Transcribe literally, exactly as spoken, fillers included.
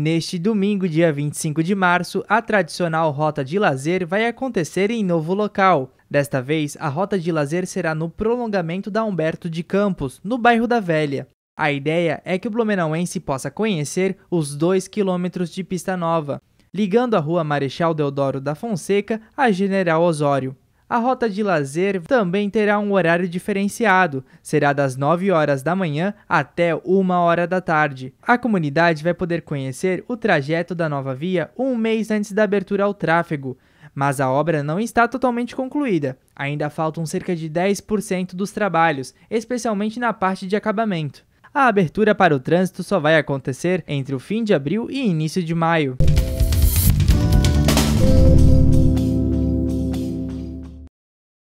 Neste domingo, dia vinte e cinco de março, a tradicional rota de lazer vai acontecer em novo local. Desta vez, a rota de lazer será no prolongamento da Humberto de Campos, no bairro da Velha. A ideia é que o blumenauense possa conhecer os dois quilômetros de pista nova, ligando a rua Marechal Deodoro da Fonseca a General Osório. A rota de lazer também terá um horário diferenciado, será das nove horas da manhã até uma hora da tarde. A comunidade vai poder conhecer o trajeto da nova via um mês antes da abertura ao tráfego, mas a obra não está totalmente concluída. Ainda faltam cerca de dez por cento dos trabalhos, especialmente na parte de acabamento. A abertura para o trânsito só vai acontecer entre o fim de abril e início de maio.